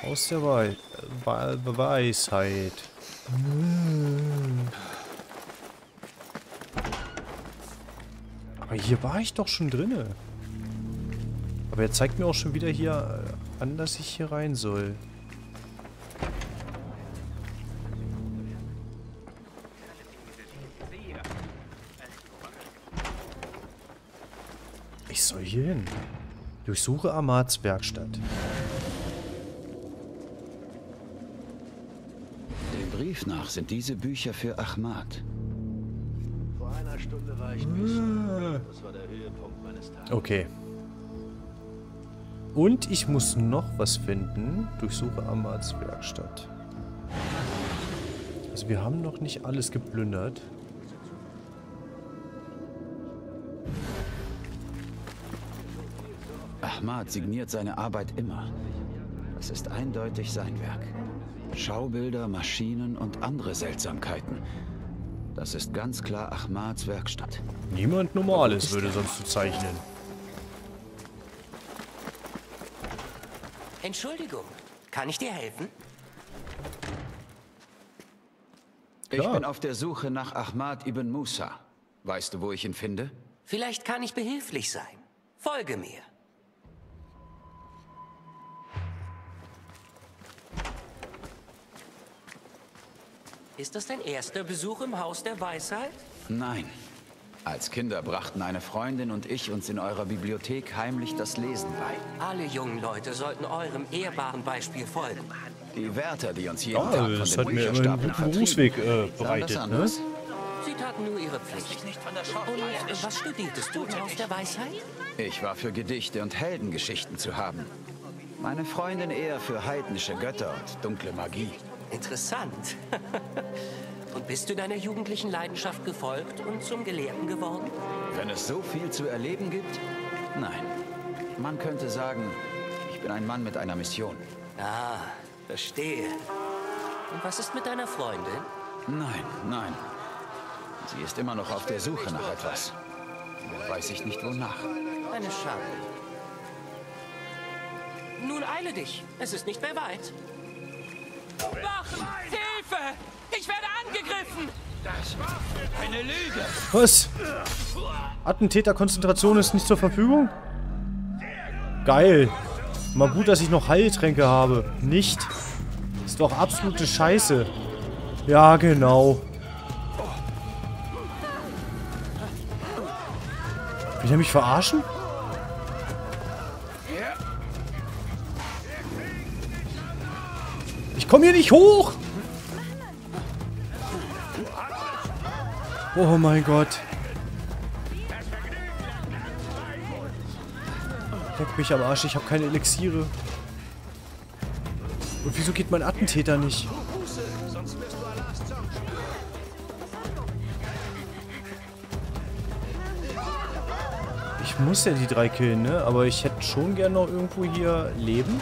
Aus der Weisheit. Aber hier war ich doch schon drinne. Aber er zeigt mir auch schon wieder hier an, dass ich hier rein soll. Ich soll hier hin. Durchsuche Ahmads Werkstatt. Dem Brief nach sind diese Bücher für Ahmad. Vor einer Stunde war ich müde. Das war der Höhepunkt meines Tages. Okay. Und ich muss noch was finden. Durchsuche Ahmads Werkstatt. Also wir haben noch nicht alles geplündert. Ahmad signiert seine Arbeit immer. Es ist eindeutig sein Werk. Schaubilder, Maschinen und andere Seltsamkeiten. Das ist ganz klar Ahmads Werkstatt. Niemand Normales würde sonst so zeichnen. Entschuldigung, kann ich dir helfen? Ich Klar. bin auf der Suche nach Ahmad ibn Musa. Weißt du, wo ich ihn finde? Vielleicht kann ich behilflich sein. Folge mir. Ist das dein erster Besuch im Haus der Weisheit? Nein. Als Kinder brachten eine Freundin und ich uns in eurer Bibliothek heimlich das Lesen bei. Alle jungen Leute sollten eurem ehrbaren Beispiel folgen. Die Wärter, die uns jeden Tag Ja, von das den hat mir immer einen Bücherstapeln guten Berufsweg vertrieben, sahen das bereitet, ne? anders? Sie taten nur ihre Pflicht. Und was studiertest du im Haus der Weisheit? Ich war für Gedichte und Heldengeschichten zu haben. Meine Freundin eher für heidnische Götter und dunkle Magie. Interessant. Und bist du deiner jugendlichen Leidenschaft gefolgt und zum Gelehrten geworden? Wenn es so viel zu erleben gibt? Nein. Man könnte sagen, ich bin ein Mann mit einer Mission. Ah, verstehe. Und was ist mit deiner Freundin? Nein, nein. Sie ist immer noch auf der Suche nach etwas. Nur weiß ich nicht wonach. Eine Schande. Nun eile dich. Es ist nicht mehr weit. Wachen! Hilfe! Ich werde angegriffen! Das war eine Lüge. Was? Attentäterkonzentration ist nicht zur Verfügung? Geil. Mal gut, dass ich noch Heiltränke habe. Nicht. Ist doch absolute Scheiße. Ja, genau. Will er mich verarschen? Ich komme hier nicht hoch! Oh mein Gott. Leck mich am Arsch, ich habe keine Elixiere. Und wieso geht mein Attentäter nicht? Ich muss ja die 3 killen, ne? Aber ich hätte schon gern noch irgendwo hier Leben.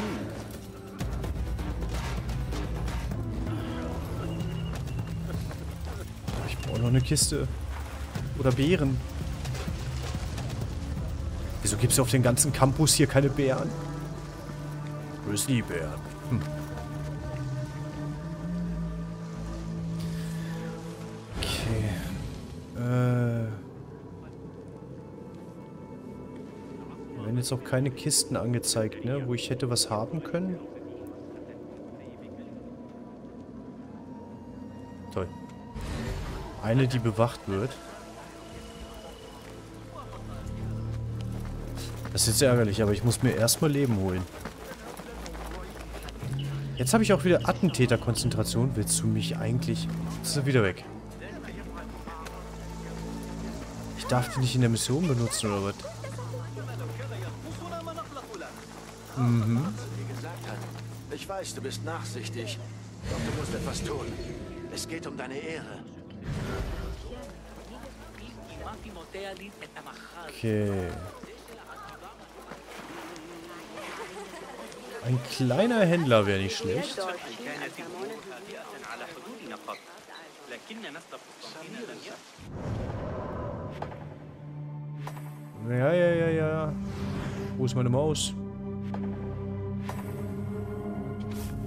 Ich brauche noch eine Kiste. Oder Beeren. Wieso gibt es auf dem ganzen Campus hier keine Beeren? Grizzlybären. Okay. Mir werden jetzt auch keine Kisten angezeigt, ne? Wo ich hätte was haben können. Toll. Eine, die bewacht wird. Das ist jetzt ärgerlich, aber ich muss mir erstmal Leben holen. Jetzt habe ich auch wieder Attentäterkonzentration. Willst du mich eigentlich... Jetzt ist er wieder weg. Ich darf die nicht in der Mission benutzen, oder was? Mhm. Ich weiß, du bist nachsichtig. Doch du musst etwas tun. Es geht um deine Ehre. Okay. Ein kleiner Händler wäre nicht schlecht. Ja. Wo ist meine Maus?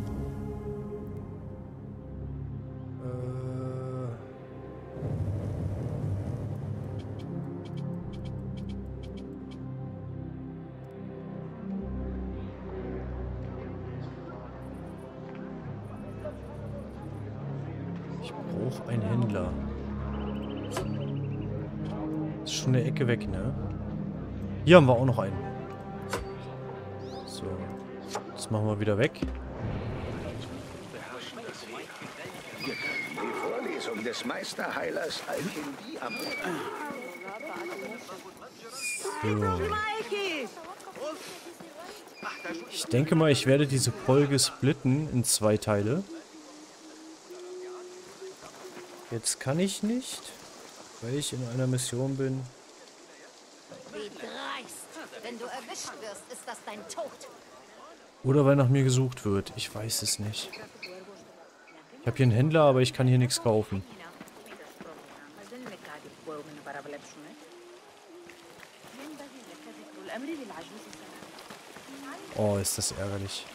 Ich brauche einen Händler. Ist schon eine Ecke weg, ne? Hier haben wir auch noch einen. So. Das machen wir wieder weg. Die Vorlesung des Meisterheilers Alchemie am... So. Ich denke mal, ich werde diese Folge splitten in 2 Teile. Jetzt kann ich nicht, weil ich in einer Mission bin. Wie dreist! Wenn du erwischt wirst, ist das dein Tod. Oder weil nach mir gesucht wird. Ich weiß es nicht. Ich habe hier einen Händler, aber ich kann hier nichts kaufen. Oh, ist das ärgerlich.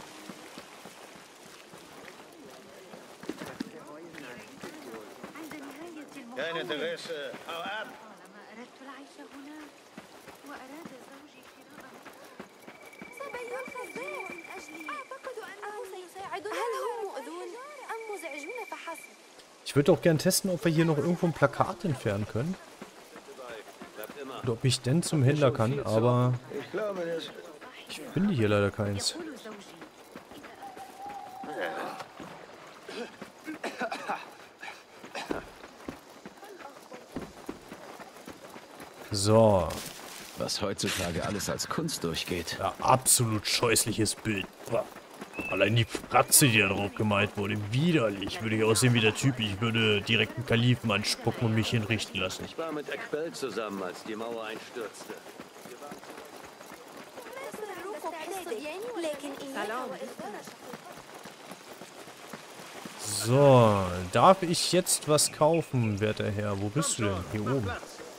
Kein Interesse. Hau ab! Ich würde auch gern testen, ob wir hier noch irgendwo ein Plakat entfernen können. Oder ob ich denn zum Händler kann, aber Ich glaube, das... ich finde hier leider keins. So. Was heutzutage alles als Kunst durchgeht. Ja, absolut scheußliches Bild. Boah. Allein die Fratze, die da drauf gemalt wurde, widerlich. Würde ich aussehen wie der Typ. Ich würde direkt einen Kalifen anspucken und mich hinrichten lassen. Ich war mit Ekbel zusammen, als die Mauer einstürzte. So, darf ich jetzt was kaufen, werter Herr? Wo bist du denn? Hier oben.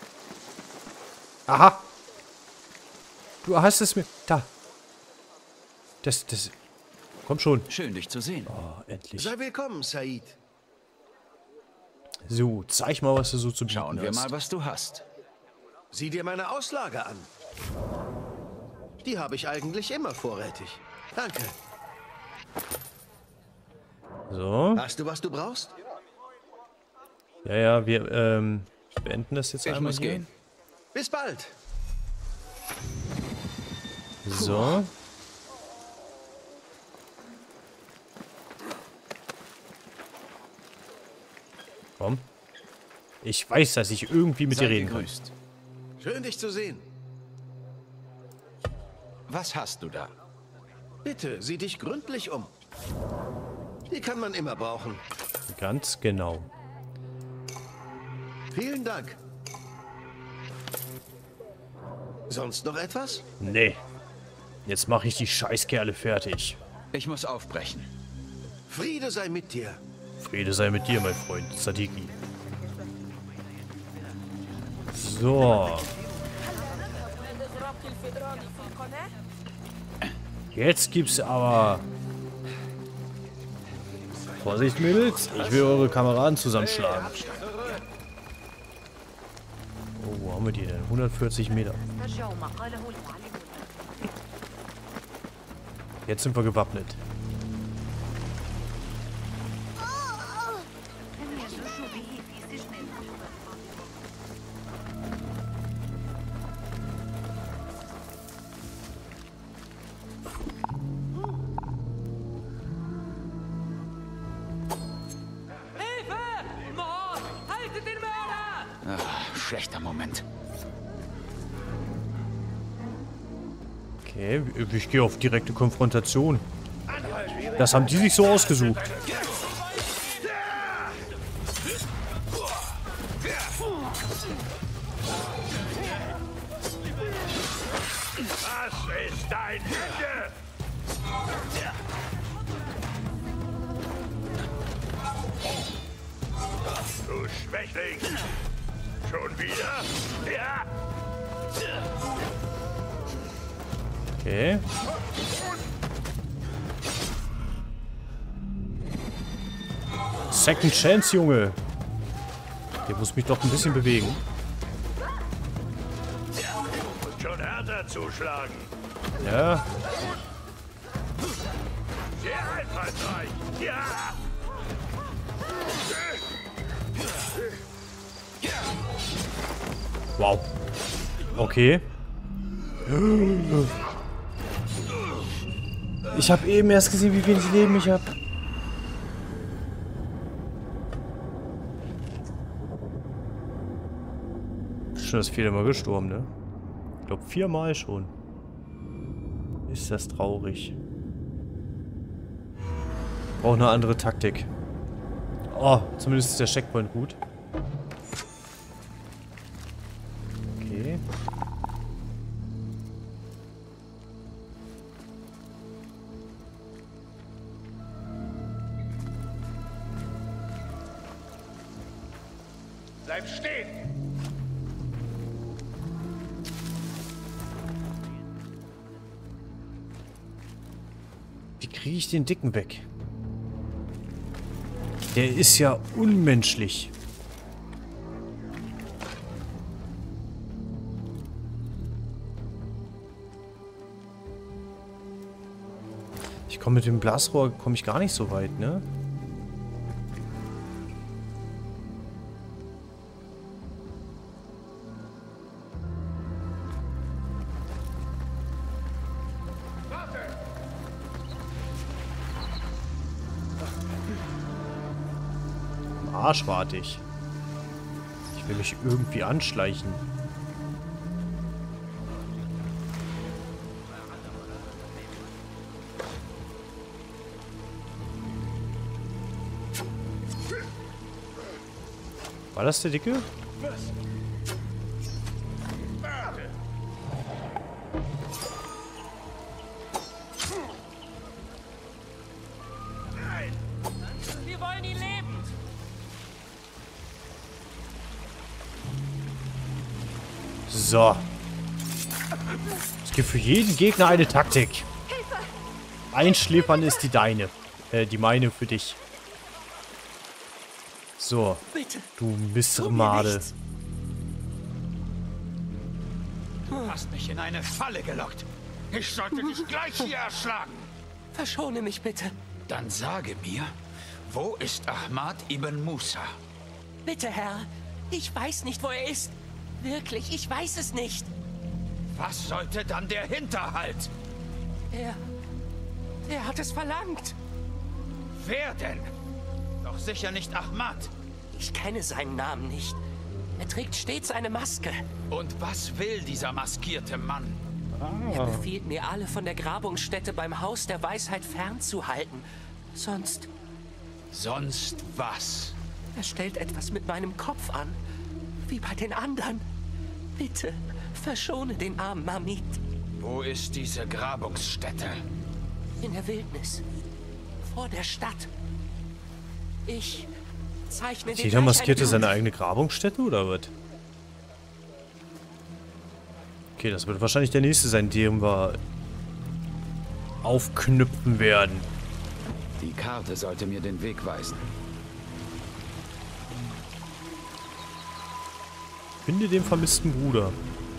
Aha! Du hast es mir... Da. Das... Komm schon. Schön, dich zu sehen. Oh, endlich. Sei willkommen, Said. So, zeig mal, was du so zu bieten Schauen wir hast. mal, was du hast. Sieh dir meine Auslage an. Die habe ich eigentlich immer vorrätig. Danke. So. Hast du, was du brauchst? Ja, wir beenden das jetzt Ich einmal muss hier. gehen. Bis bald. So. Komm. Ich weiß, dass ich irgendwie mit dir Sei reden kann. gegrüßt. Schön, dich zu sehen. Was hast du da? Bitte, sieh dich gründlich um. Die kann man immer brauchen. Ganz genau. Vielen Dank. Sonst noch etwas? Nee. Jetzt mache ich die Scheißkerle fertig. Ich muss aufbrechen. Friede sei mit dir. Friede sei mit dir, mein Freund Sadiki. So. Jetzt gibt's aber... Vorsicht, Mädels. Ich will eure Kameraden zusammenschlagen. Oh, wo haben wir die denn? 140 Meter. Jetzt sind wir gewappnet. Hilfe! Mord! Haltet den Mörder! Schlechter Moment. Okay, ich gehe auf direkte Konfrontation. Das haben die sich so ausgesucht. Was ist dein Ende? Du Schwächling! Schon wieder? Ja! Okay. Second Chance, Junge. Der muss mich doch ein bisschen bewegen. Musst schon härter zuschlagen. Ja. Sehr einfallsreich. Ja! Wow. Okay. Ich habe eben erst gesehen, wie wenig Leben ich habe. Schon das 4. Mal gestorben, ne? Ich glaube 4 Mal schon. Ist das traurig. Brauche eine andere Taktik. Oh, zumindest ist der Checkpoint gut. Okay. Bleib stehen! Wie kriege ich den Dicken weg? Der ist ja unmenschlich. Ich komme mit dem Blasrohr gar nicht so weit, ne? Arsch warte ich. Ich will mich irgendwie anschleichen. War das der Dicke? Wir wollen ihn lebend. So. Es gibt für jeden Gegner eine Taktik. Einschläfern ist die deine. Die meine für dich. So. Bitte. Du Mistmade. Du hast mich in eine Falle gelockt. Ich sollte dich gleich hier erschlagen. Verschone mich bitte. Dann sage mir, wo ist Ahmad ibn Musa? Bitte, Herr. Ich weiß nicht, wo er ist. Wirklich, ich weiß es nicht. Was sollte dann der Hinterhalt? Er hat es verlangt. Wer denn? Doch sicher nicht Ahmad. Ich kenne seinen Namen nicht. Er trägt stets eine Maske. Und was will dieser maskierte Mann? Er befiehlt mir, alle von der Grabungsstätte beim Haus der Weisheit fernzuhalten. Sonst... Sonst was? Er stellt etwas mit meinem Kopf an. Wie bei den anderen. Bitte, verschone den armen Mamit. Wo ist diese Grabungsstätte? In der Wildnis. Vor der Stadt. Ich zeichne den... Jeder maskierte seine eigene Grabungsstätte, oder was? Okay, das wird wahrscheinlich der nächste sein, den wir aufknüpfen werden. Die Karte sollte mir den Weg weisen. Finde den vermissten Bruder.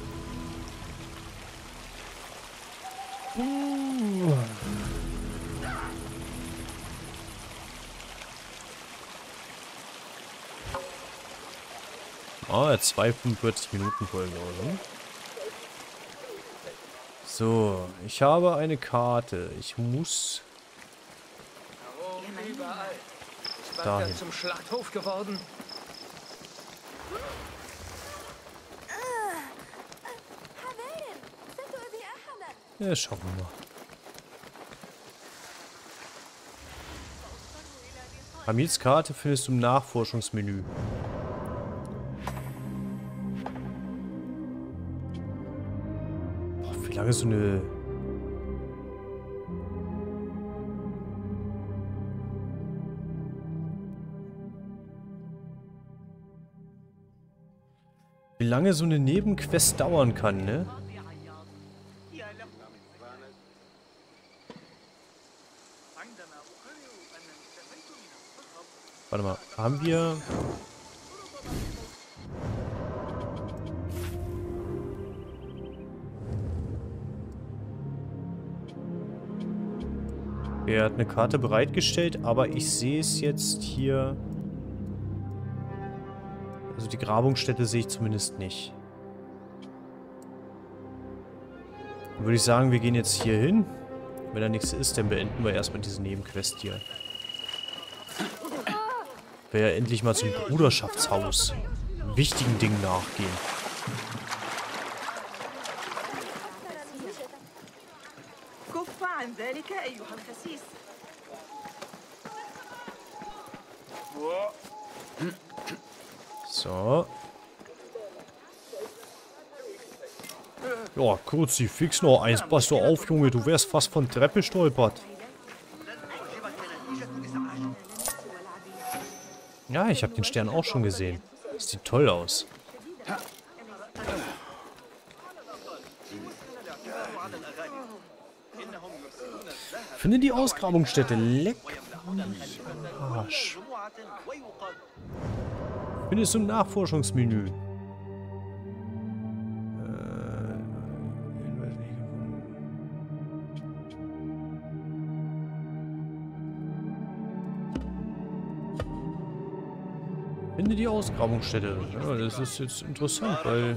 Ah, 45 Minuten Folge, oder? So, ich habe eine Karte. Ich muss Überall. Ist dahin. Bagdad zum Schlachthof geworden? Ja, schauen wir mal. Hamids Karte findest du im Nachforschungsmenü. Boah, wie lange so eine... Wie lange so eine Nebenquest dauern kann, ne? Warte mal, haben wir... Er hat eine Karte bereitgestellt, aber ich sehe es jetzt hier die Grabungsstätte sehe ich zumindest nicht. Dann würde ich sagen, wir gehen jetzt hier hin. Wenn da nichts ist, dann beenden wir erstmal diese Nebenquest hier. Wäre ja endlich mal zum Bruderschaftshaus wichtigen Dingen nachgehen. So. Ja, Kruzifix noch eins. Pass doch auf, Junge. Du wärst fast von Treppe stolpert. Ja, ich habe den Stern auch schon gesehen. Das sieht toll aus. Finde die Ausgrabungsstätte. Leck. Arsch. Bin jetzt im Nachforschungsmenü. Finde die Ausgrabungsstätte. Ja, das ist jetzt interessant, weil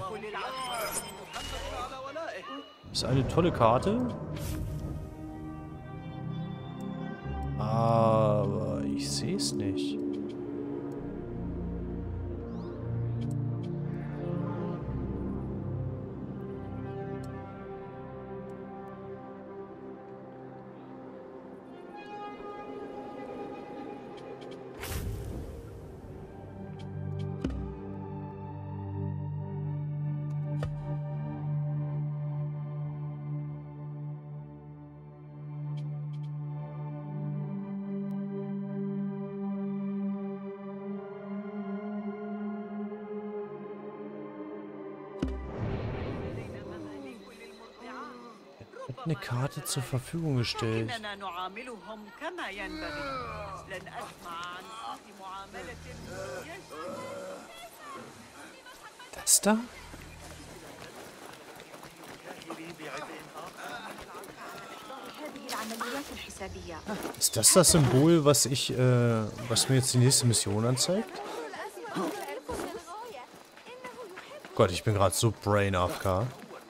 das ist eine tolle Karte. Aber ich sehe es nicht. Eine Karte zur Verfügung gestellt. Das da? Ist das das Symbol, was was mir jetzt die nächste Mission anzeigt? Gott, ich bin gerade so Brain AFK.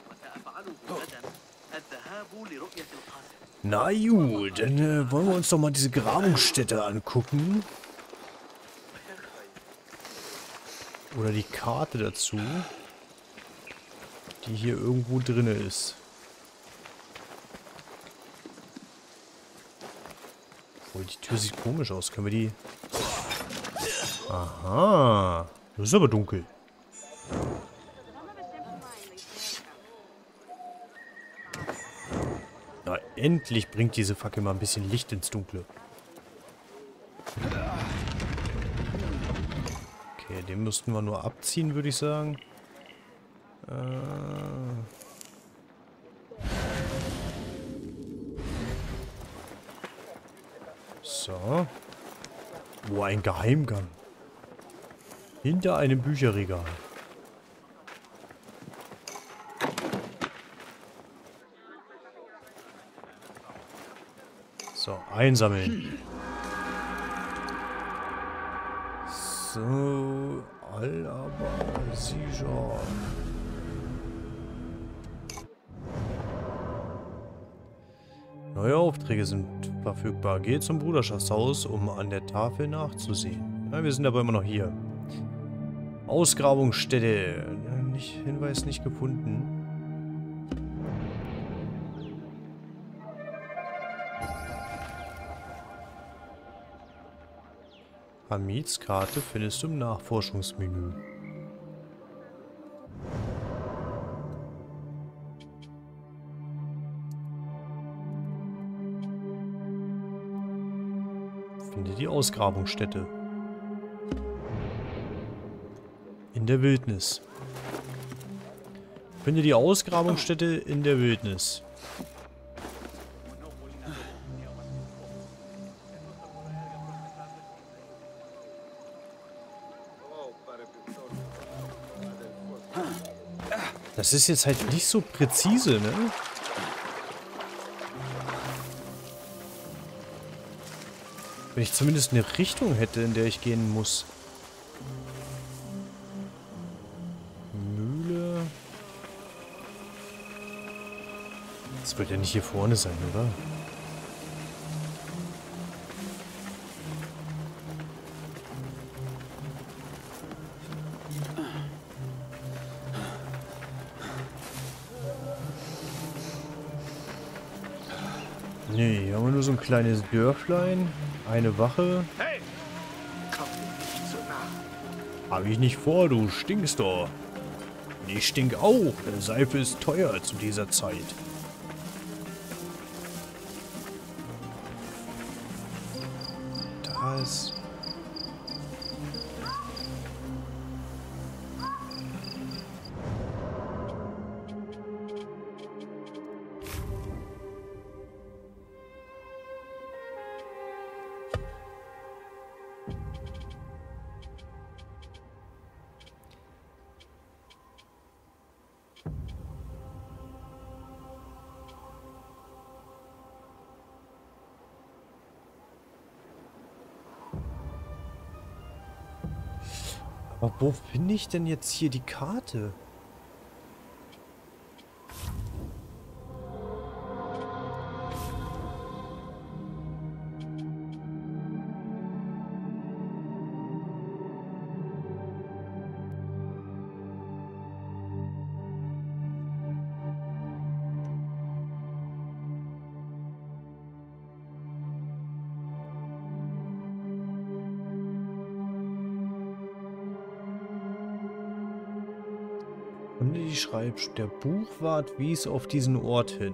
Na gut, dann wollen wir uns doch mal diese Grabungsstätte angucken. Oder die Karte dazu, die hier irgendwo drin ist. Oh, die Tür sieht komisch aus. Können wir die... Aha. Das ist aber dunkel. Na, endlich bringt diese Fackel mal ein bisschen Licht ins Dunkle. Okay, den müssten wir nur abziehen, würde ich sagen. So. Oh, ein Geheimgang. Hinter einem Bücherregal. So, einsammeln. So, Al-Aba Sijar. Neue Aufträge sind verfügbar. Geht zum Bruderschaftshaus, um an der Tafel nachzusehen. Ja, wir sind aber immer noch hier. Ausgrabungsstätte. Hinweis nicht gefunden. Hamids Karte findest du im Nachforschungsmenü. Finde die Ausgrabungsstätte. In der Wildnis. Finde die Ausgrabungsstätte in der Wildnis. Das ist jetzt halt nicht so präzise, ne? Wenn ich zumindest eine Richtung hätte, in der ich gehen muss. Das wird ja nicht hier vorne sein, oder? Nee, hier haben wir nur so ein kleines Dörflein. Eine Wache. Hey! Komm mir nicht zu nah. Hab ich nicht vor, du stinkst doch. Ich stink auch. Seife ist teuer zu dieser Zeit. Da ist... Aber wo finde ich denn jetzt hier die Karte? Und die schreibt, der Buchwart wies auf diesen Ort hin.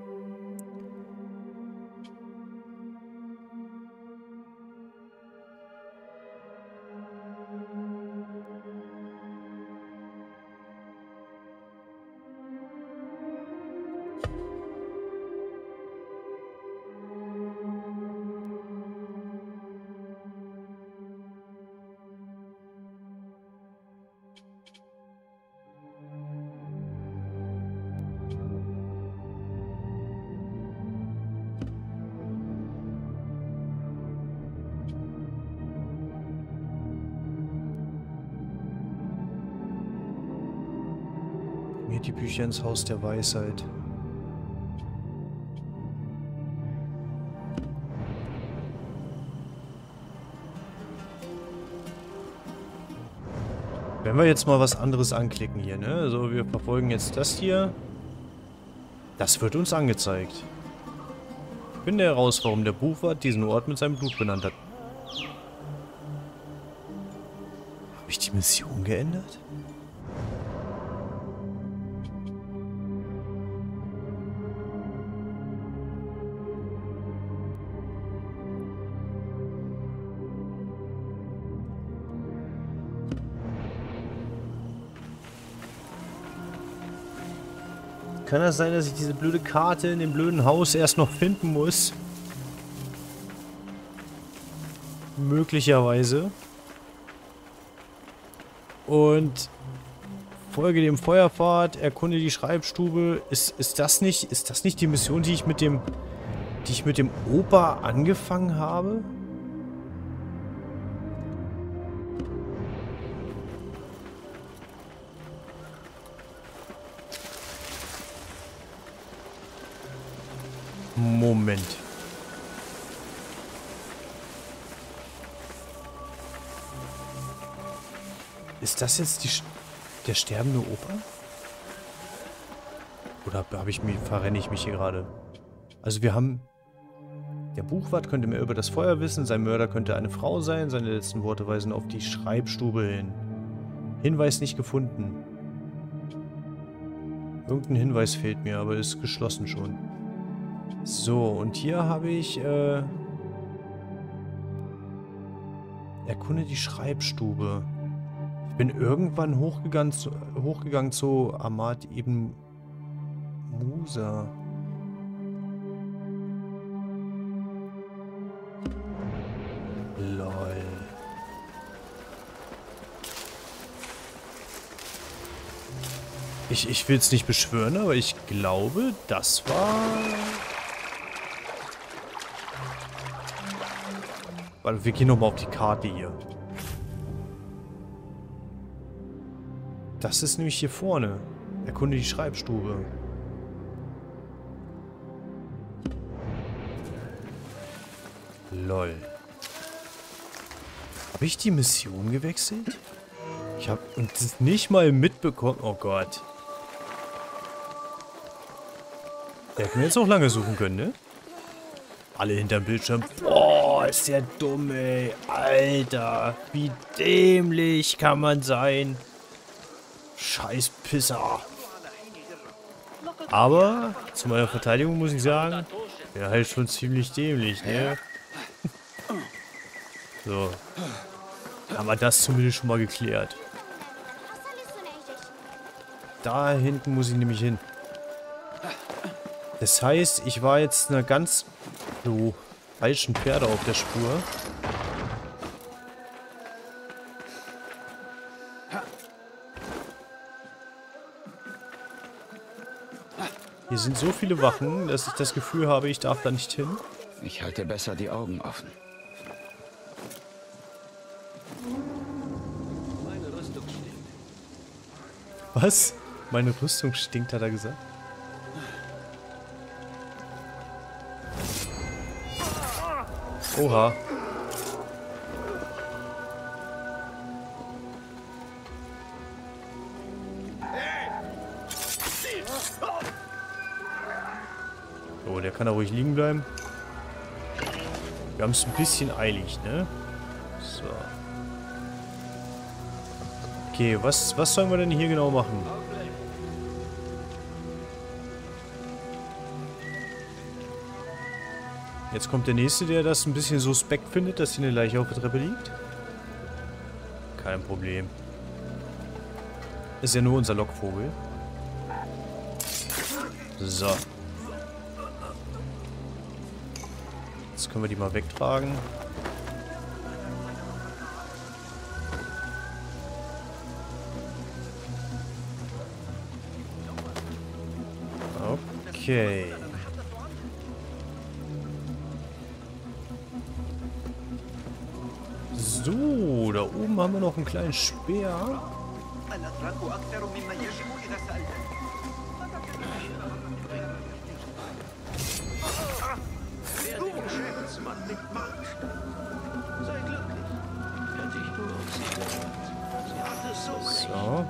Mir die Bücher ins Haus der Weisheit. Wenn wir jetzt mal was anderes anklicken hier, ne? Also wir verfolgen jetzt das hier. Das wird uns angezeigt. Finde heraus, warum der Buchwart diesen Ort mit seinem Blut benannt hat. Habe ich die Mission geändert? Kann das sein, dass ich diese blöde Karte in dem blöden Haus erst noch finden muss? Möglicherweise. Und folge dem Feuerpfad, erkunde die Schreibstube. Ist das nicht die Mission, die ich mit dem Opa angefangen habe? Moment. Ist das jetzt der sterbende Opa? Oder verrenne ich mich hier gerade? Also wir haben... Der Buchwart könnte mehr über das Feuer wissen, sein Mörder könnte eine Frau sein, seine letzten Worte weisen auf die Schreibstube hin. Hinweis nicht gefunden. Irgendein Hinweis fehlt mir, aber ist geschlossen schon. So, und hier habe ich, erkunde die Schreibstube. Ich bin irgendwann hochgegangen zu Ahmad ibn Musa. Lol. Ich will es nicht beschwören, aber ich glaube, das war... Warte, wir gehen nochmal auf die Karte hier. Das ist nämlich hier vorne. Erkunde die Schreibstube. Lol. Habe ich die Mission gewechselt? Ich habe das nicht mal mitbekommen. Oh Gott. Der hätten wir jetzt auch lange suchen können, ne? Alle hinterm Bildschirm. Boah, ist der dumm, ey. Alter, wie dämlich kann man sein. Scheiß Pisser. Aber zu meiner Verteidigung muss ich sagen, wäre halt schon ziemlich dämlich, ne? So. Haben wir das zumindest schon mal geklärt. Da hinten muss ich nämlich hin. Das heißt, ich war jetzt einer ganz falschen Pferde auf der Spur. Hier sind so viele Wachen, dass ich das Gefühl habe, ich darf da nicht hin. Ich halte besser die Augen offen. Meine Rüstung stinkt. Was? Meine Rüstung stinkt, hat er gesagt. Oha. So, der kann da ruhig liegen bleiben. Wir haben es ein bisschen eilig, ne? So. Okay, was sollen wir denn hier genau machen? Jetzt kommt der Nächste, der das ein bisschen suspekt findet, dass hier eine Leiche auf der Treppe liegt. Kein Problem. Ist ja nur unser Lockvogel. So. Jetzt können wir die mal wegtragen. Okay. So, da oben haben wir noch einen kleinen Speer. Werde Geschäftsmann mit Marktstand. Sei glücklich. Hätte ich nur auf sie gehört. Sie hat es so recht. So.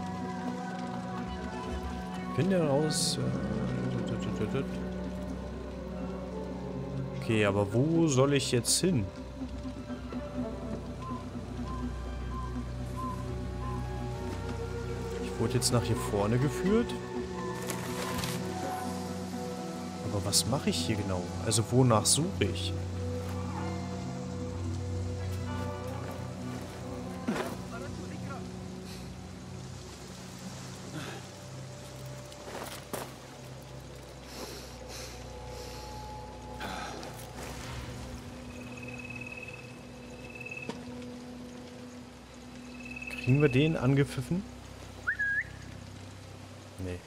Finde raus. Okay, aber wo soll ich jetzt hin? Ich wurde jetzt nach hier vorne geführt. Aber was mache ich hier genau? Also wonach suche ich? Kriegen wir den angepfiffen? Nee.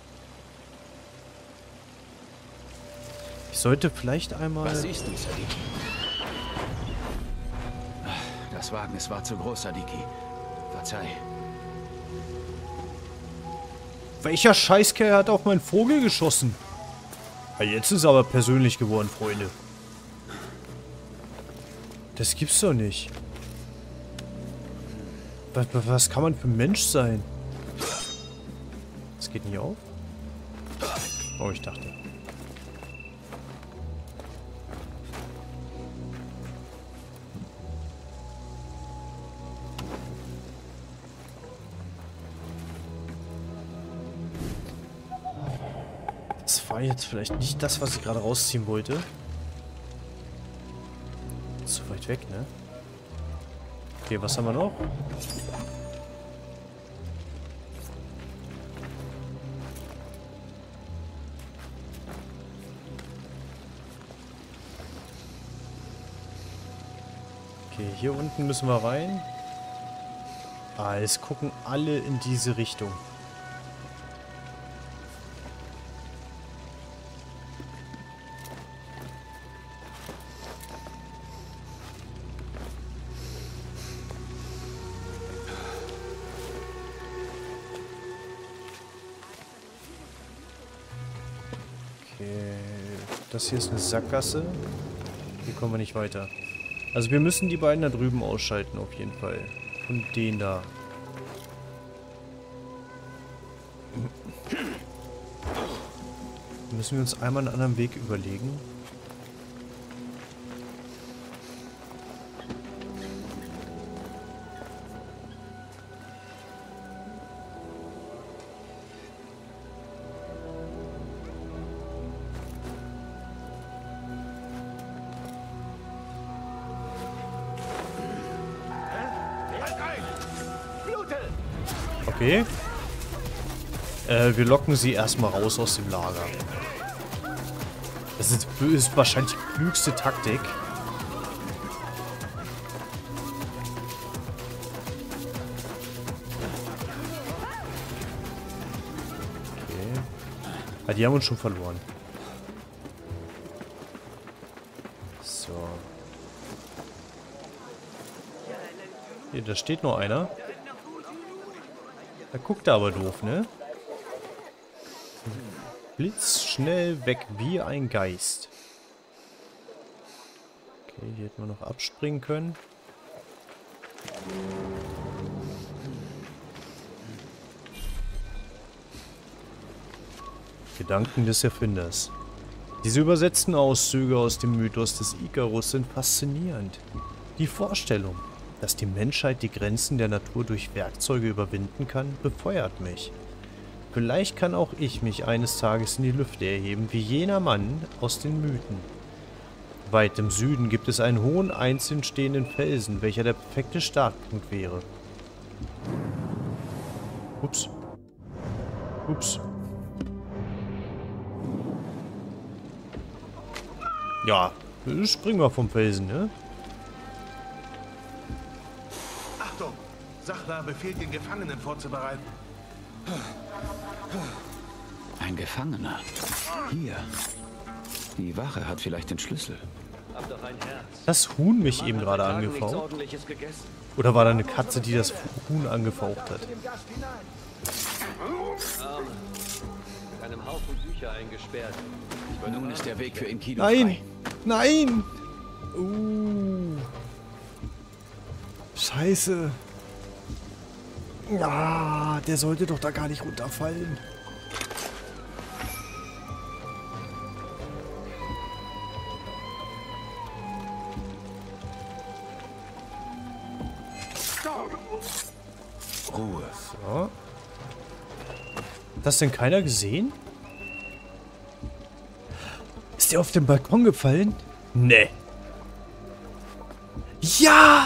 Ich sollte vielleicht einmal... Was siehst du, Sadiki? Das Wagnis war zu groß, Sadiki. Verzeih. Welcher Scheißkerl hat auf meinen Vogel geschossen? Ja, jetzt ist aber persönlich geworden, Freunde. Das gibt's doch nicht. Was kann man für ein Mensch sein? Das geht nicht auf? Oh, ich dachte. Das war jetzt vielleicht nicht das, was ich gerade rausziehen wollte. Zu weit weg, ne? Okay, was haben wir noch? Okay, hier unten müssen wir rein. Ah, es gucken alle in diese Richtung. Okay, das hier ist eine Sackgasse. Hier kommen wir nicht weiter. Also wir müssen die beiden da drüben ausschalten, auf jeden Fall. Und den da. Müssen wir uns einmal einen anderen Weg überlegen. Okay. Wir locken sie erstmal raus aus dem Lager. Das ist wahrscheinlich die klügste Taktik. Okay. Ah, die haben uns schon verloren. So. Hier, da steht noch einer. Da guckt er aber doof, ne? Blitzschnell weg wie ein Geist. Okay, hier hätten wir noch abspringen können. Gedanken des Erfinders. Diese übersetzten Auszüge aus dem Mythos des Ikarus sind faszinierend. Die Vorstellung, dass die Menschheit die Grenzen der Natur durch Werkzeuge überwinden kann, befeuert mich. Vielleicht kann auch ich mich eines Tages in die Lüfte erheben, wie jener Mann aus den Mythen. Weit im Süden gibt es einen hohen, einzeln stehenden Felsen, welcher der perfekte Startpunkt wäre. Ups. Ups. Ja, springen wir vom Felsen, ne? Achtung! Sachlar befiehlt, den Gefangenen vorzubereiten. Ein Gefangener. Hier. Die Wache hat vielleicht den Schlüssel. Hab doch ein Herz. Das Huhn mich eben gerade Nichts angefaucht. Ordentliches gegessen. Oder war da eine Katze, die das Huhn angefaucht hat? Mit einem Haufen Bücher eingesperrt. Nun ist der Weg für Enkidu Nein! frei. Nein! Scheiße. Ja, der sollte doch da gar nicht runterfallen. Ruhe. So. Hat das denn keiner gesehen? Ist der auf den Balkon gefallen? Nee. Ja!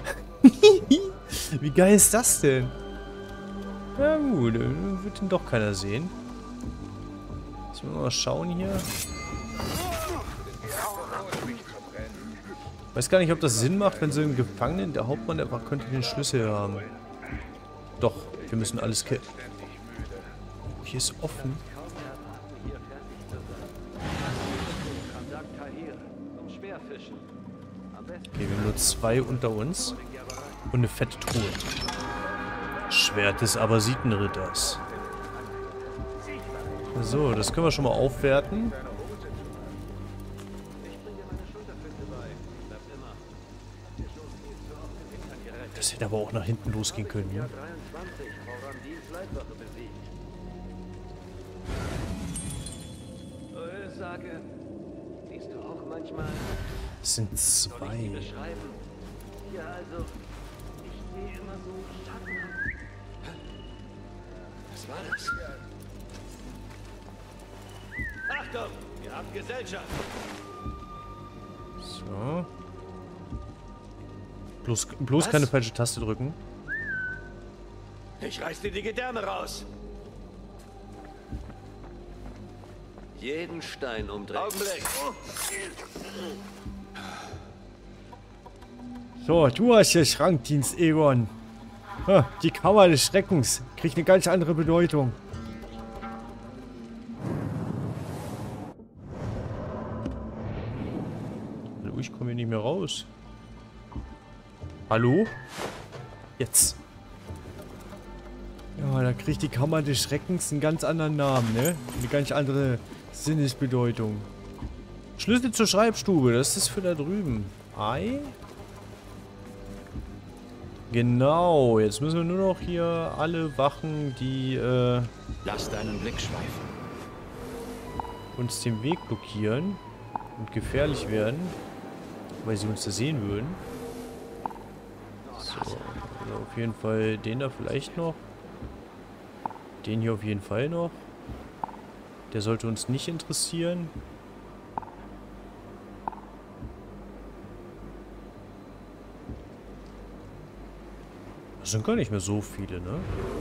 Wie geil ist das denn? Ja gut, wird ihn doch keiner sehen. Jetzt müssen wir mal schauen hier. Weiß gar nicht, ob das Sinn macht, wenn so ein Gefangenen, der Hauptmann, der könnte den Schlüssel haben. Doch, wir müssen alles Oh, hier ist offen. Okay, wir haben nur 2 unter uns. Und eine fette Truhe. Schwert des Abbasitenritters. So, das können wir schon mal aufwerten. Das hätte aber auch nach hinten losgehen können, ja? Sage, siehst du auch manchmal Das sind 2. beschreiben? Ja, also, ich sehe immer so schattenhaft. Was war das? Achtung, wir haben Gesellschaft. So. Bloß keine falsche Taste drücken. Ich reiß dir die Gedärme raus. Jeden Stein umdrehen. Augenblick. So, du hast hier Schrankdienst, Egon. Ha, die Kammer des Schreckens kriegt eine ganz andere Bedeutung. Hallo, ich komme hier nicht mehr raus. Hallo? Jetzt. Ja, da kriegt die Kammer des Schreckens einen ganz anderen Namen, ne? Eine ganz andere Sinnesbedeutung. Schlüssel zur Schreibstube, das ist für da drüben. Ei? Genau, jetzt müssen wir nur noch hier alle Wachen, die Lass deinen Blick schweifen. uns den Weg blockieren und gefährlich werden, weil sie uns da sehen würden. So, also auf jeden Fall den da vielleicht noch. Den hier auf jeden Fall noch. Der sollte uns nicht interessieren. Das sind gar nicht mehr so viele, ne?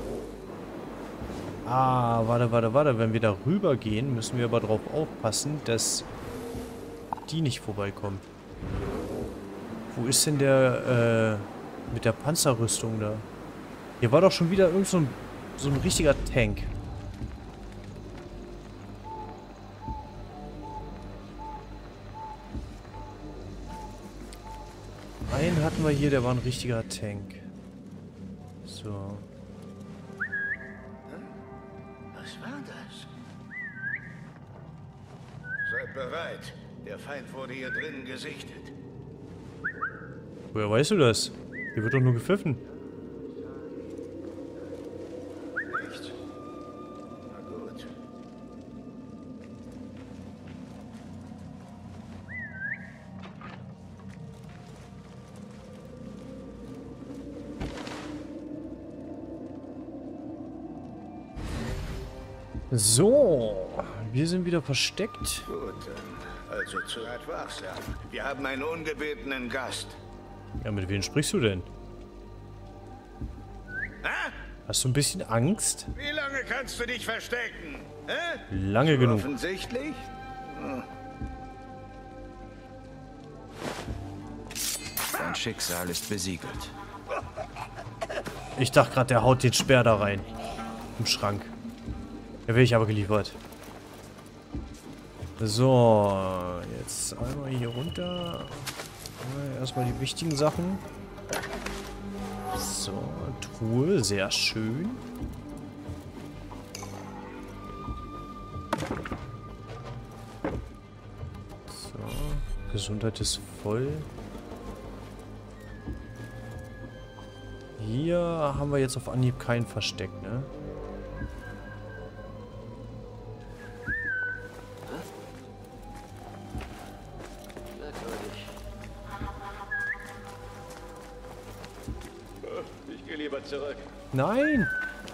Ah, warte. Wenn wir da rüber gehen, müssen wir aber darauf aufpassen, dass die nicht vorbeikommen. Wo ist denn der, mit der Panzerrüstung da? Hier war doch schon wieder irgend so ein richtiger Tank. Einen hatten wir hier, der war ein richtiger Tank. So. Was war das? Seid bereit. Der Feind wurde hier drinnen gesichtet. Woher weißt du das? Hier wird doch nur gepfiffen. Nichts. Na gut. So, wir sind wieder versteckt. Gut, also seid wachsam. Wir haben einen ungebetenen Gast. Ja, mit wem sprichst du denn? Hä? Hast du ein bisschen Angst? Wie lange kannst du dich verstecken? Hä? Lange genug. Offensichtlich? Dein Schicksal ist besiegelt. Ich dachte gerade, der haut den Speer da rein. Im Schrank. Da werde ich aber geliefert. So, jetzt einmal hier runter. Erstmal die wichtigen Sachen. So, Truhe, sehr schön. So, Gesundheit ist voll. Hier haben wir jetzt auf Anhieb kein Versteck, ne? Ich gehe lieber zurück. Nein!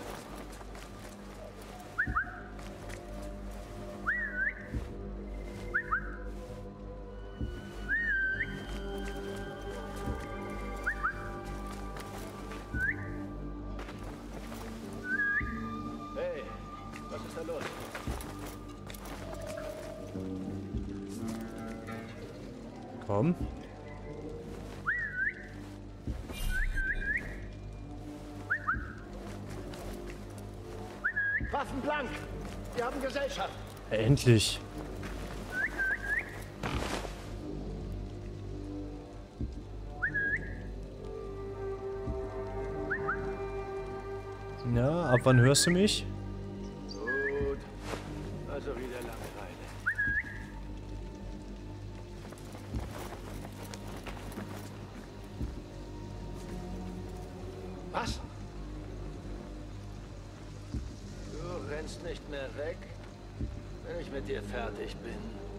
Hey, was ist da los? Komm. Waffen blank! Wir haben Gesellschaft! Endlich. Ja, ab wann hörst du mich? Gut. Also wieder Langeweile. Was? Du rennst nicht mehr weg, wenn ich mit dir fertig bin.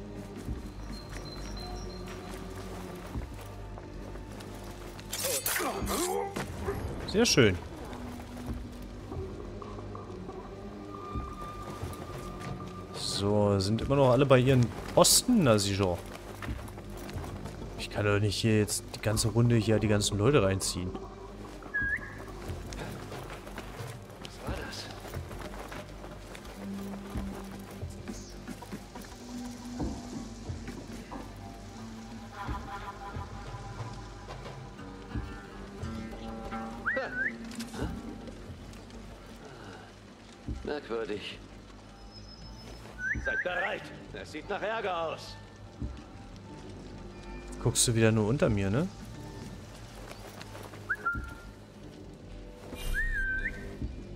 Sehr schön. So, sind immer noch alle bei ihren Posten? Na sicher. Ich kann doch nicht hier jetzt die ganze Runde hier die ganzen Leute reinziehen. Was war das? Merkwürdig. Seid bereit. Es sieht nach Ärger aus. Guckst du wieder nur unter mir, ne?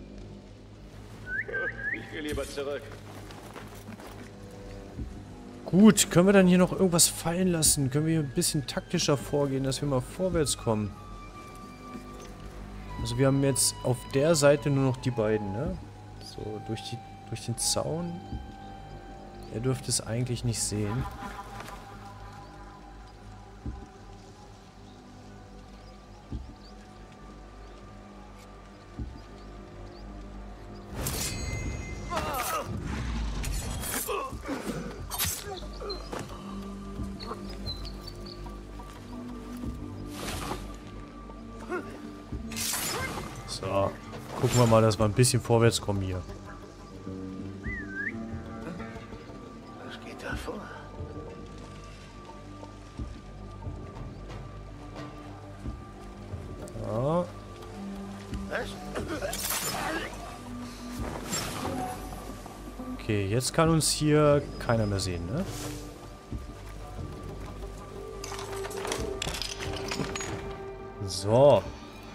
Ich gehe lieber zurück. Gut, können wir dann hier noch irgendwas fallen lassen? Können wir hier ein bisschen taktischer vorgehen, dass wir mal vorwärts kommen? Also wir haben jetzt auf der Seite nur noch die beiden, ne? So, durch den Zaun. Er dürfte es eigentlich nicht sehen. So, gucken wir mal, dass wir ein bisschen vorwärts kommen hier. Was geht da vor? Ja. Okay, jetzt kann uns hier keiner mehr sehen, ne? So.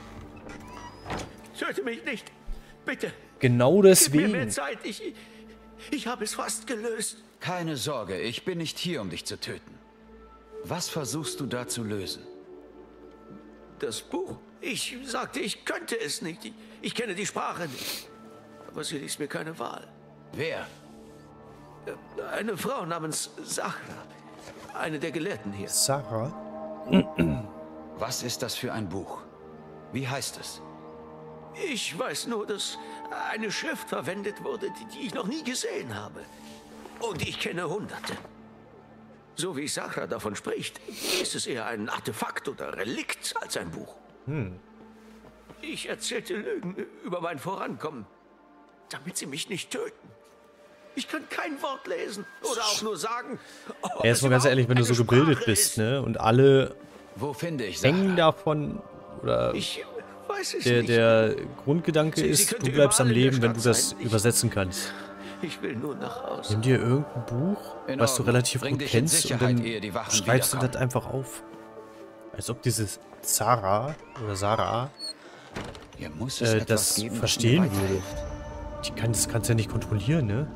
Töte mich nicht. Bitte. Genau Gib mir deswegen. mehr Zeit. Ich habe es fast gelöst. Keine Sorge, ich bin nicht hier, um dich zu töten. Was versuchst du da zu lösen? Das Buch. Ich sagte, ich könnte es nicht. Ich kenne die Sprache nicht. Aber sie ließ mir keine Wahl. Wer? Eine Frau namens Sahra. Eine der Gelehrten hier. Sarah? Was ist das für ein Buch? Wie heißt es? Ich weiß nur, dass eine Schrift verwendet wurde, die ich noch nie gesehen habe. Und ich kenne Hunderte. So wie Sahra davon spricht, ist es eher ein Artefakt oder Relikt als ein Buch. Ich erzählte Lügen über mein Vorankommen, damit sie mich nicht töten. Ich kann kein Wort lesen oder auch nur sagen. Jetzt mal ganz ehrlich, wenn du so gebildet bist, ne? Und alle Wo finde ich hängen Sahra? davon, oder Ich weiß es nicht. der Grundgedanke Sie ist, könnte du bleibst am überall in der Leben, wenn du Stadt das sein. übersetzen kannst. Ich will nur nach Hause. Nimm dir irgendein Buch, In was du Ordnung. relativ Bring gut dich in kennst, und Sicherheit, dann ehe die Wachen schreibst du das wiederkommen. einfach auf. Als ob dieses Zara oder Sarah Hier muss es etwas das geben, was mir verstehen würde. weiterhilft. Das kannst du ja nicht kontrollieren, ne?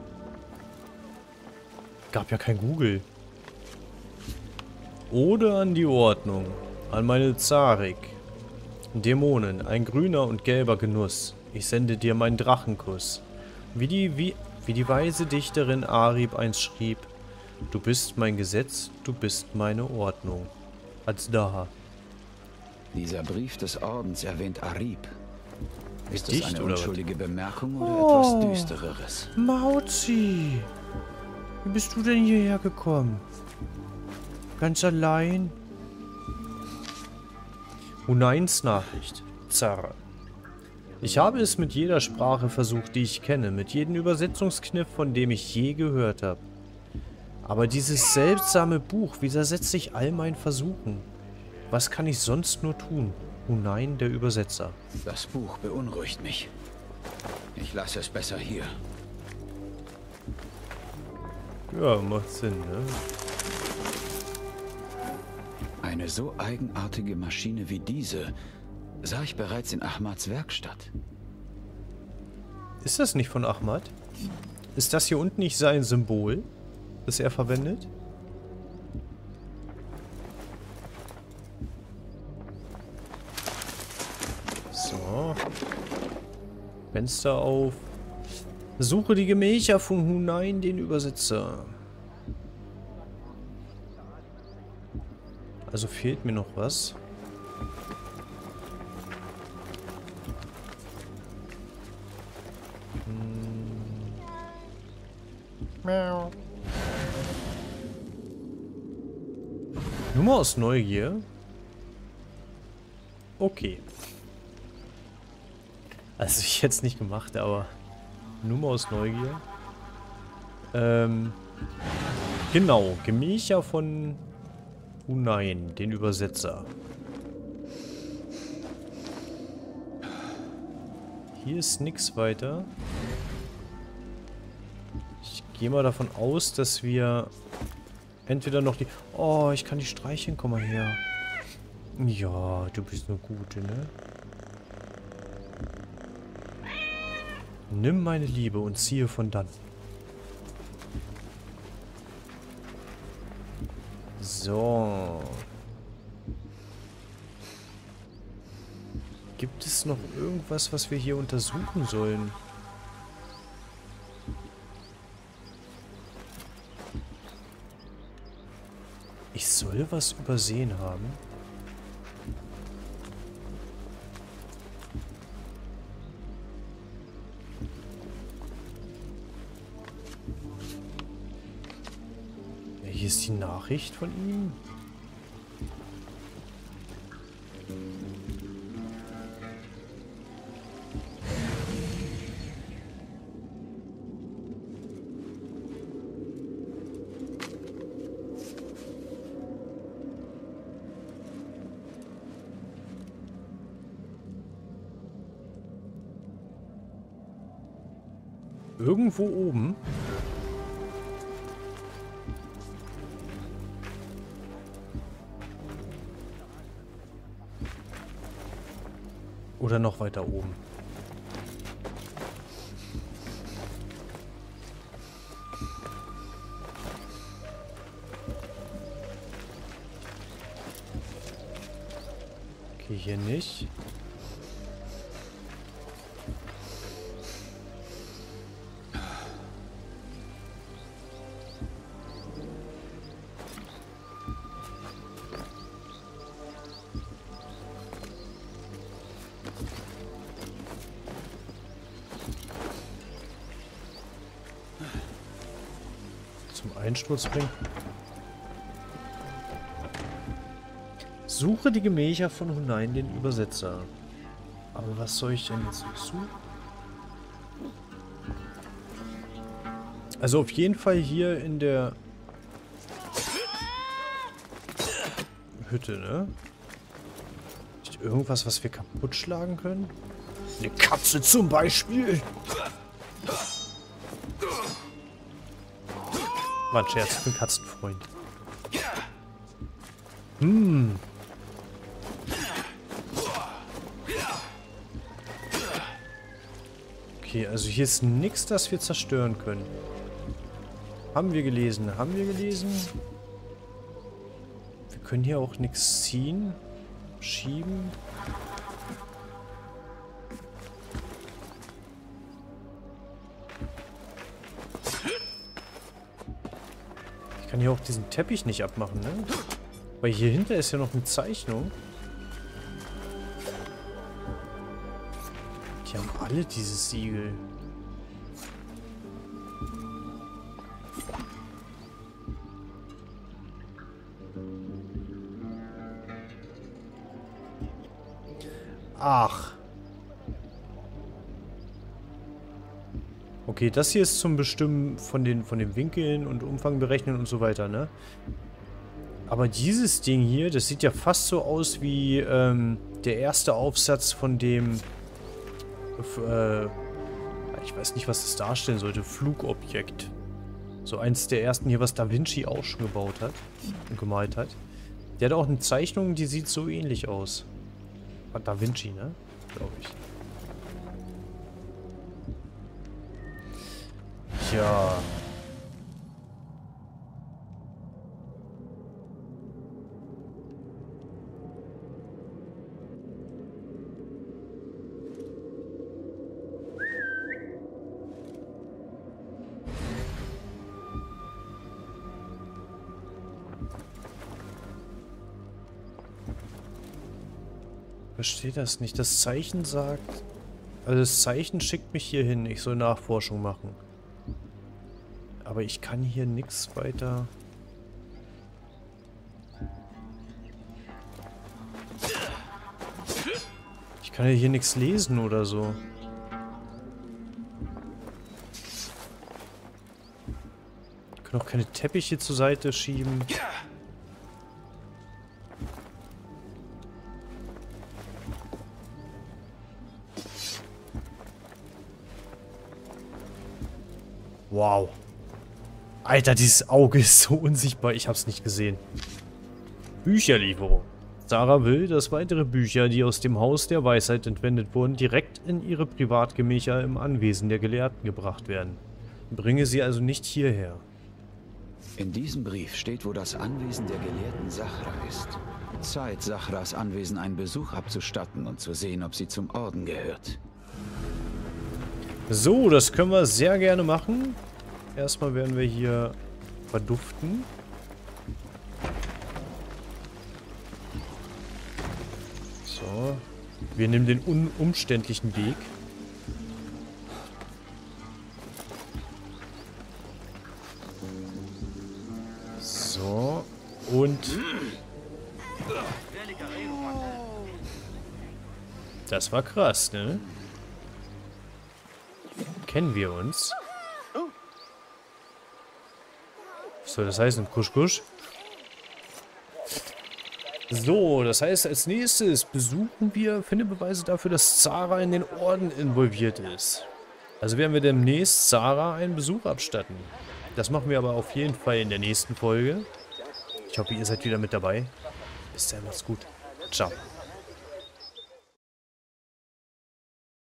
Gab ja kein Google. Ode an die Ordnung, an meine Zarik. Dämonen, ein grüner und gelber Genuss. Ich sende dir meinen Drachenkuss. Wie die weise Dichterin Arib einst schrieb: Du bist mein Gesetz, du bist meine Ordnung. Azdaha. Dieser Brief des Ordens erwähnt Arib. Ist es Dicht, eine oder was? unschuldige Bemerkung oder Oh. etwas Düstereres? Mauzi, wie bist du denn hierher gekommen? Ganz allein? Hunains Nachricht. Zara. Ich habe es mit jeder Sprache versucht, die ich kenne, mit jedem Übersetzungskniff, von dem ich je gehört habe. Aber dieses seltsame Buch widersetzt sich all meinen Versuchen. Was kann ich sonst nur tun? Hunain, der Übersetzer. Das Buch beunruhigt mich. Ich lasse es besser hier. Ja, macht Sinn, ne? Eine so eigenartige Maschine wie diese sah ich bereits in Ahmads Werkstatt. Ist das nicht von Ahmad? Ist das hier unten nicht sein Symbol, das er verwendet? So. Fenster auf. Suche die Gemächer von Hunain, den Übersetzer. Also fehlt mir noch was. Nur mal aus Neugier. Okay. Also ich hätte es nicht gemacht, aber nur mal aus Neugier. Genau, Gemächer von Hunain, den Übersetzer. Hier ist nichts weiter. Ich gehe mal davon aus, dass wir entweder noch die... Oh, ich kann die streicheln. Komm mal her. Ja, du bist eine Gute, ne? Nimm meine Liebe und ziehe von dann. So. Gibt es noch irgendwas, was wir hier untersuchen sollen? Ich soll was übersehen haben. Ja, hier ist die Nachricht von ihm. Irgendwo oben. Oder noch weiter oben. Okay, hier nicht. Zum Einsturz bringen. Suche die Gemächer von Hunain, den Übersetzer. Aber was soll ich denn jetzt suchen? Also auf jeden Fall hier in der Hütte, ne? Ist irgendwas, was wir kaputt schlagen können? Eine Katze zum Beispiel. War ein Scherz, ich bin Katzenfreund. Okay, also hier ist nichts, das wir zerstören können. Haben wir gelesen, haben wir gelesen. Wir können hier auch nichts ziehen, schieben. Ich kann hier auch diesen Teppich nicht abmachen, ne? Weil hier hinter ist ja noch eine Zeichnung. Die haben alle dieses Siegel. Ach. Okay, das hier ist zum Bestimmen von den Winkeln und Umfang berechnen und so weiter, ne? Aber dieses Ding hier, das sieht ja fast so aus wie der erste Aufsatz von dem ich weiß nicht, was das darstellen sollte. Flugobjekt. So eins der ersten hier, was Da Vinci auch schon gebaut hat und gemalt hat. Der hat auch eine Zeichnung, die sieht so ähnlich aus. War Da Vinci, ne? Glaube ich. Ja. Verstehe das nicht. Das Zeichen sagt... Also das Zeichen schickt mich hier hin. Ich soll Nachforschung machen. Aber ich kann hier nichts weiter... Ich kann ja hier nichts lesen oder so. Ich kann auch keine Teppiche zur Seite schieben. Wow. Alter, dieses Auge ist so unsichtbar. Ich hab's nicht gesehen. Bücherlieferung. Sarah will, dass weitere Bücher, die aus dem Haus der Weisheit entwendet wurden, direkt in ihre Privatgemächer im Anwesen der Gelehrten gebracht werden. Bringe sie also nicht hierher. In diesem Brief steht, wo das Anwesen der Gelehrten Sachra ist. Zeit, Sachras Anwesen einen Besuch abzustatten und zu sehen, ob sie zum Orden gehört. So, das können wir sehr gerne machen. Erstmal werden wir hier verduften. So. Wir nehmen den unumständlichen Weg. So. Und... Das war krass, ne? Kennen wir uns? Was soll das heißen? Kusch, kusch? So, das heißt, als nächstes besuchen wir, finde Beweise dafür, dass Zara in den Orden involviert ist. Also werden wir demnächst Zara einen Besuch abstatten. Das machen wir aber auf jeden Fall in der nächsten Folge. Ich hoffe, ihr seid wieder mit dabei. Bis dann, macht's gut. Ciao.